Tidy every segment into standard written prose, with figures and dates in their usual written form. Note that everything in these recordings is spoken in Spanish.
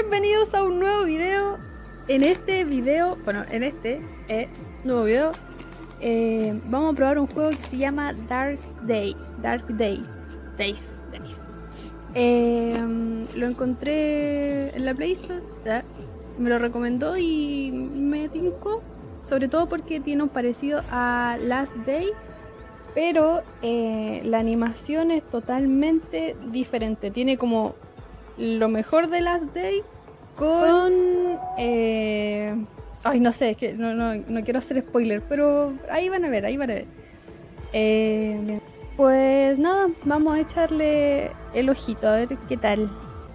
Bienvenidos a un nuevo video. En este nuevo video vamos a probar un juego que se llama Days. Lo encontré en la Play Store, me lo recomendó y me tincó, sobre todo porque tiene un parecido a Last Day, pero la animación es totalmente diferente. Tiene como lo mejor de Last Day con ay, no sé, es que no quiero hacer spoiler, pero ahí van a ver. Pues nada, vamos a echarle el ojito a ver qué tal.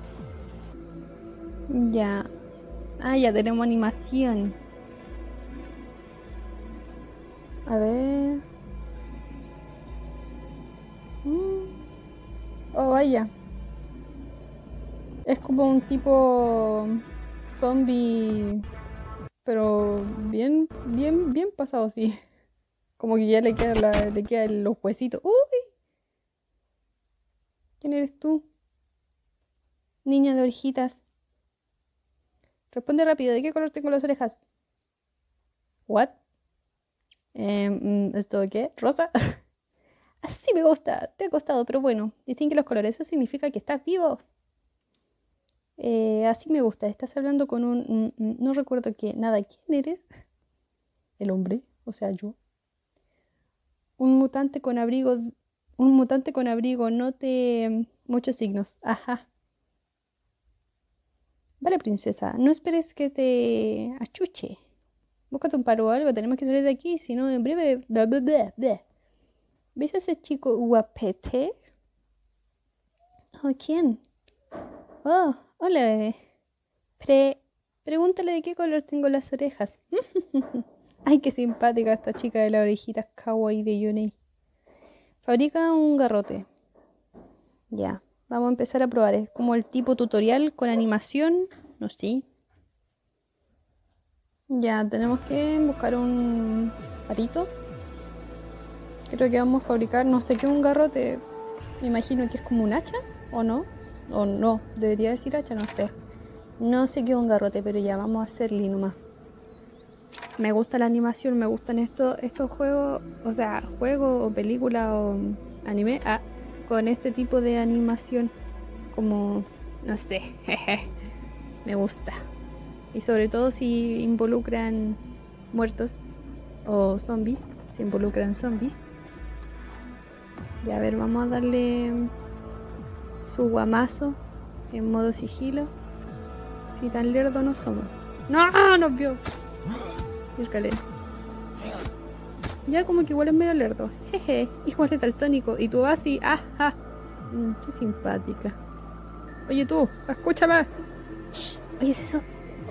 Ya. Ya tenemos animación. A ver. Oh, vaya. Es como un tipo zombie, pero bien pasado, sí. Como que ya le quedan los huesitos. ¡Uy! ¿Quién eres tú? Niña de orejitas. Responde rápido, ¿de qué color tengo las orejas? ¿What? ¿Esto qué? ¿Rosa? Así me gusta, te ha costado, pero bueno, distingue los colores, eso significa que estás vivo. Así me gusta, estás hablando con no recuerdo qué, nada, ¿quién eres? El hombre, o sea, yo. Un mutante con abrigo, note muchos signos, ajá. Vale, princesa, no esperes que te achuche. Búscate un paro o algo, tenemos que salir de aquí, si no en breve... ¿Ves a ese chico guapete? Oh, ¿quién? Oh, hola, bebé. Pregúntale de qué color tengo las orejas. Ay, qué simpática esta chica de las orejitas kawaii de Yunei. Fabrica un garrote. Ya, vamos a empezar a probar. Es como el tipo tutorial con animación. No sé. Ya, tenemos que buscar un palito. Creo que vamos a fabricar, no sé qué, un garrote. Me imagino que es como un hacha, ¿o no? O no, debería decir hacha, no sé. No sé qué es un garrote, pero ya, vamos a hacerle nomás. Me gusta la animación, me gustan estos juegos, o sea, juegos o películas o anime, con este tipo de animación. Como, no sé, me gusta. Y sobre todo si involucran muertos o zombies, si involucran zombies. Ya, a ver, vamos a darle su guamazo en modo sigilo. Si tan lerdo no somos. ¡No! ¡Nos vio! Círcale. Ya como que igual es medio lerdo. Jeje, igual es daltónico. Y tú vas y... ¡ajá! Qué simpática. Oye tú, escúchame. Shh, oye, ¿es eso?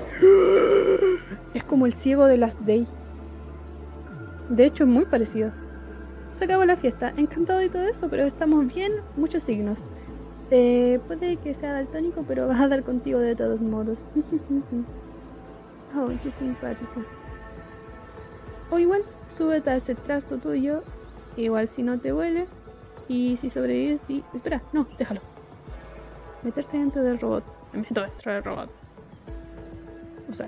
Es como el ciego de Last Day. De hecho, es muy parecido. Se acabó la fiesta, encantado y todo eso, pero estamos bien, muchos signos. Puede que sea daltónico, pero vas a dar contigo de todos modos. Oh, qué simpática. O igual, súbete a ese trasto tuyo, igual si no te huele, y si sobrevives, espera, no, déjalo. Meterte dentro del robot. Me meto dentro del robot. Usar.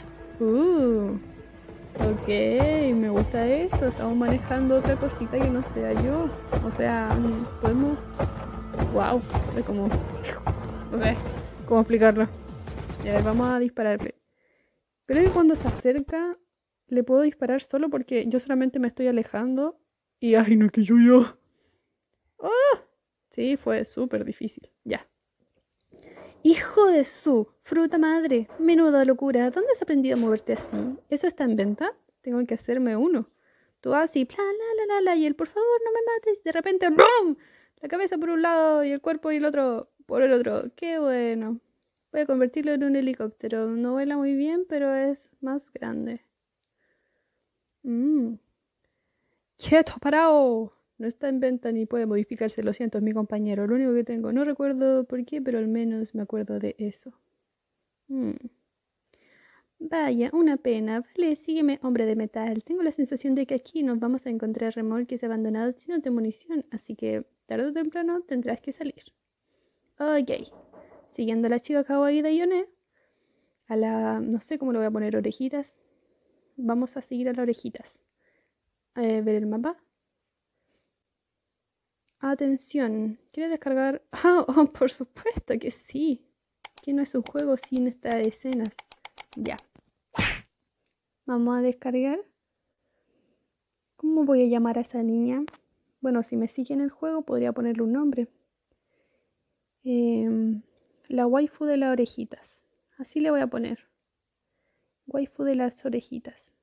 Ok, me gusta eso. Estamos manejando otra cosita que no sea yo. O sea, podemos... Wow, es como... No sé cómo explicarlo. Y a ver, vamos a dispararle. Creo que cuando se acerca le puedo disparar solo porque yo solamente me estoy alejando. Y ay, no, que yo. ¡Oh! Sí, fue súper difícil. Ya. Hijo de su fruta madre, menuda locura. ¿Dónde has aprendido a moverte así? ¿Eso está en venta? Tengo que hacerme uno. Tú vas así, plan, la, y él, por favor, no me mates. De repente, ¡brum! La cabeza por un lado y el cuerpo y el otro por el otro. Qué bueno. Voy a convertirlo en un helicóptero. No vuela muy bien, pero es más grande. ¡Quieto, parado! No está en venta ni puede modificarse, lo siento, es mi compañero. Lo único que tengo, no recuerdo por qué, pero al menos me acuerdo de eso. Vaya, una pena. Vale, sígueme, hombre de metal. Tengo la sensación de que aquí nos vamos a encontrar remolques abandonados llenos de munición, así que tarde o temprano tendrás que salir. Ok. Siguiendo a la chica kawaii de Yone, no sé cómo lo voy a poner, orejitas. Vamos a seguir a las orejitas. Ver el mapa. Atención, ¿quieres descargar? Ah, oh, por supuesto que sí. Que no es un juego sin estas escenas. Ya. Vamos a descargar. ¿Cómo voy a llamar a esa niña? Bueno, si me sigue en el juego podría ponerle un nombre. La waifu de las orejitas. Así le voy a poner. Waifu de las orejitas.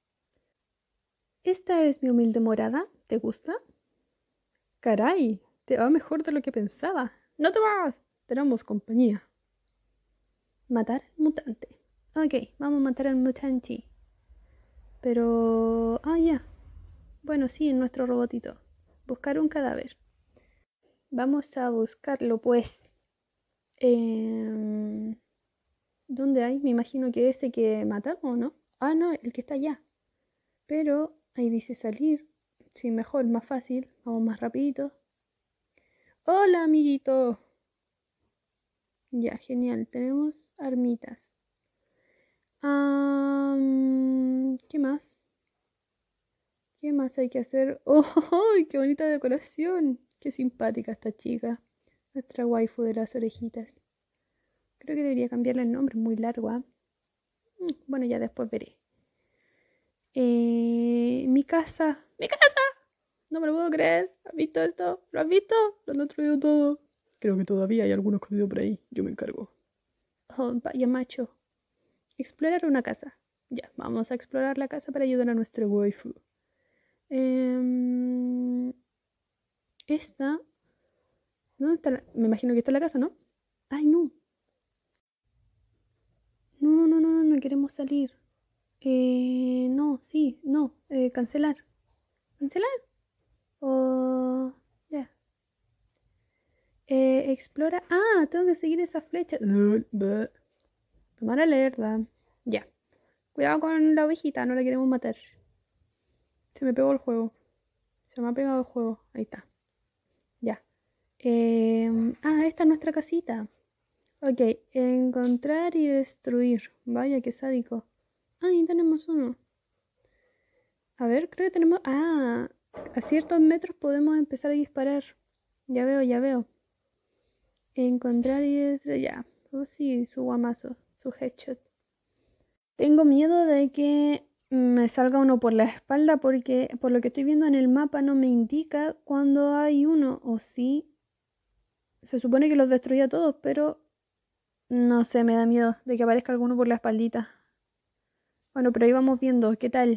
Esta es mi humilde morada. ¿Te gusta? Caray, te va mejor de lo que pensaba. ¡No te vas! Tenemos compañía. Matar mutante. Ok, vamos a matar al mutante. Pero... ah, ya. Bueno, sí, en nuestro robotito. Buscar un cadáver. Vamos a buscarlo, pues. ¿Dónde hay? Me imagino que ese que matamos, ¿no? Ah, no, el que está allá. Pero ahí dice salir. Sí, mejor, más fácil. Vamos más rapidito. Hola, amiguito. Ya, genial. Tenemos armitas. ¿Qué más? ¿Qué más hay que hacer? ¡Oh, qué bonita decoración! Qué simpática esta chica. Nuestra waifu de las orejitas. Creo que debería cambiarle el nombre, es muy largo, ¿eh? Bueno, ya después veré. Mi casa. ¡Mi casa! No me lo puedo creer. ¿Has visto esto? ¿Lo has visto? Lo han destruido todo. Creo que todavía hay algunos escondidos por ahí. Yo me encargo. Oh, vaya macho. Explorar una casa. Ya, vamos a explorar la casa para ayudar a nuestra waifu. Esta. ¿Dónde está me imagino que está la casa, ¿no? Ay, no. No queremos salir. No, sí, no. Cancelar. ¿Cancelar? O... ya. Explora. Ah, tengo que seguir esa flecha. Tomar alerta. Ya. Cuidado con la ovejita, no la queremos matar. Se me pegó el juego. Se me ha pegado el juego. Ahí está. Ya. Esta es nuestra casita. Ok, encontrar y destruir. Vaya, qué sádico. Ahí tenemos uno. A ver, creo que tenemos... Ah, a ciertos metros podemos empezar a disparar. Ya veo, ya veo. Encontrar y destruir. Ya. Oh, sí, su guamazo, su headshot. Tengo miedo de que me salga uno por la espalda porque por lo que estoy viendo en el mapa no me indica cuando hay uno. O sí. Se supone que los destruía todos, pero no sé, me da miedo de que aparezca alguno por la espaldita. Bueno, pero ahí vamos viendo qué tal.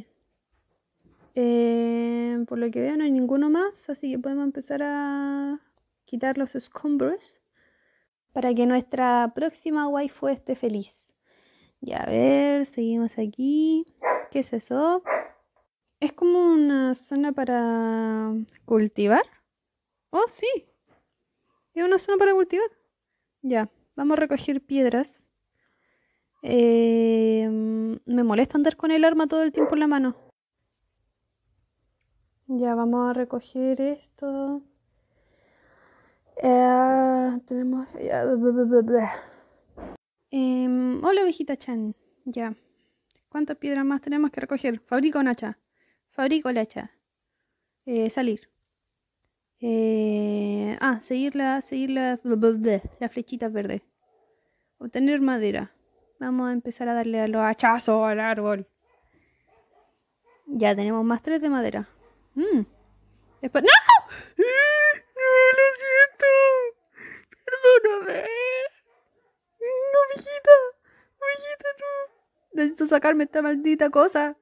Por lo que veo no hay ninguno más, así que podemos empezar a quitar los escombros para que nuestra próxima waifu esté feliz. Ya, a ver, seguimos aquí. ¿Qué es eso? Es como una zona para cultivar. Oh, sí. Es una zona para cultivar. Ya, vamos a recoger piedras. Me molesta andar con el arma todo el tiempo en la mano. Ya, vamos a recoger esto. Tenemos... hola, ovejita Chan. Ya. ¿Cuántas piedras más tenemos que recoger? Fabrico un hacha. Fabrico el hacha. Salir. Seguir la flechita verde. Obtener madera. Vamos a empezar a darle a los hachazos al árbol. Ya tenemos más 3 de madera. Después... ¡No! ¡No, lo siento! ¡Perdóname! ¡No, ovejita! ¡Ovejita, no! Necesito sacarme esta maldita cosa.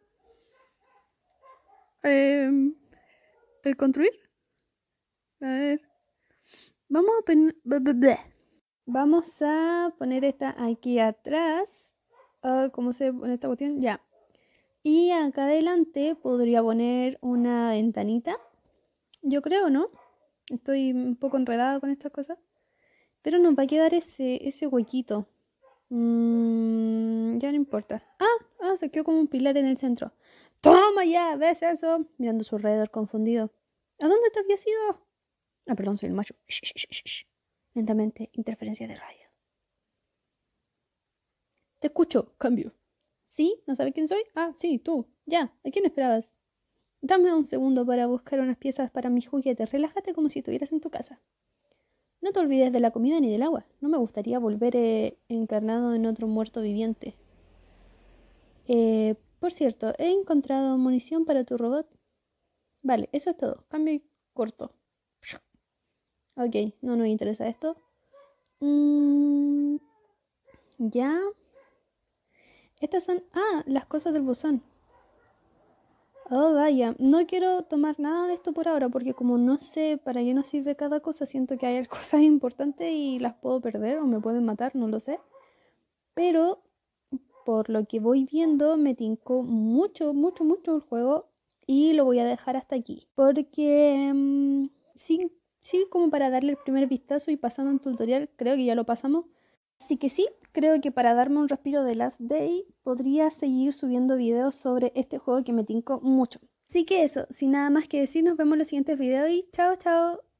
¿Construir? A ver. Vamos a poner esta aquí atrás. ¿Cómo se pone esta cuestión? Ya. Y acá adelante podría poner una ventanita. Yo creo, ¿no? Estoy un poco enredada con estas cosas. Pero nos va a quedar ese huequito. Ya no importa. Se quedó como un pilar en el centro. ¡Toma ya! ¿Ves eso? Mirando a su alrededor confundido. ¿A dónde te habías ido? Perdón, soy el macho. Shh. Lentamente, interferencia de radio. Te escucho, cambio. ¿Sí? ¿No sabes quién soy? Ah, sí, tú. Ya, ¿a quién esperabas? Dame un segundo para buscar unas piezas para mis juguetes. Relájate como si estuvieras en tu casa. No te olvides de la comida ni del agua. No me gustaría volver encarnado en otro muerto viviente. Por cierto, he encontrado munición para tu robot. Vale, eso es todo. Cambio y corto. Ok, no nos interesa esto. Ya. Estas son... Ah, las cosas del buzón. Oh, vaya. No quiero tomar nada de esto por ahora porque como no sé para qué nos sirve cada cosa, siento que hay cosas importantes y las puedo perder o me pueden matar, no lo sé. Pero por lo que voy viendo me tincó mucho, mucho, mucho el juego y lo voy a dejar hasta aquí. Porque sí, sí, como para darle el primer vistazo y pasando un tutorial, creo que ya lo pasamos. Así que sí, creo que para darme un respiro de Last Day podría seguir subiendo videos sobre este juego que me tincó mucho. Así que eso, sin nada más que decir, nos vemos en los siguientes videos y chao, chao.